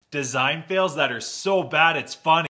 design fails that are so bad it's funny.